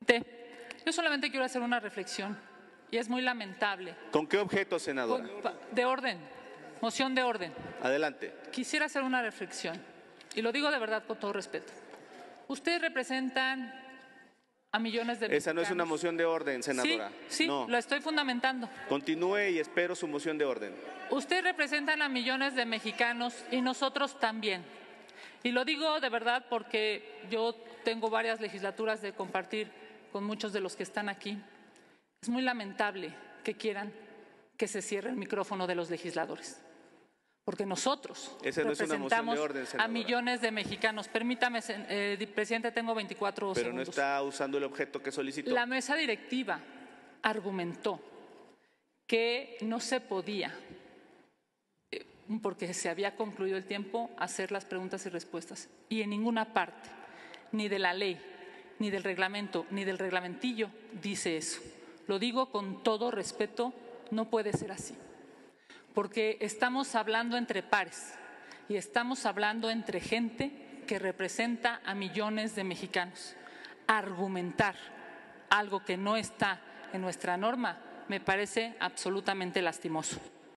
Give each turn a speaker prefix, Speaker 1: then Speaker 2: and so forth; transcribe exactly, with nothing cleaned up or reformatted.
Speaker 1: Yo solamente quiero hacer una reflexión y es muy lamentable.
Speaker 2: ¿Con qué objeto, senadora?
Speaker 1: De orden, moción de orden.
Speaker 2: Adelante.
Speaker 1: Quisiera hacer una reflexión y lo digo de verdad con todo respeto. Ustedes representan a millones de mexicanos.
Speaker 2: Esa no es una moción de orden, senadora.
Speaker 1: Sí, sí,
Speaker 2: no.
Speaker 1: lo estoy fundamentando.
Speaker 2: Continúe y espero su moción de orden.
Speaker 1: Ustedes representan a millones de mexicanos y nosotros también. Y lo digo de verdad porque yo tengo varias legislaturas de compartir con muchos de los que están aquí. Es muy lamentable que quieran que se cierre el micrófono de los legisladores, porque nosotros
Speaker 2: Esa no
Speaker 1: representamos
Speaker 2: es una moción de orden, senadora.
Speaker 1: A millones de mexicanos. Permítame, eh, presidente, tengo veinticuatro
Speaker 2: Pero
Speaker 1: segundos.
Speaker 2: no está usando el objeto que solicitó.
Speaker 1: La mesa directiva argumentó que no se podía, eh, porque se había concluido el tiempo, hacer las preguntas y respuestas. Y en ninguna parte, ni de la ley, ni del reglamento, ni del reglamentillo, dice eso. Lo digo con todo respeto, no puede ser así. Porque estamos hablando entre pares y estamos hablando entre gente que representa a millones de mexicanos. Argumentar algo que no está en nuestra norma me parece absolutamente lastimoso.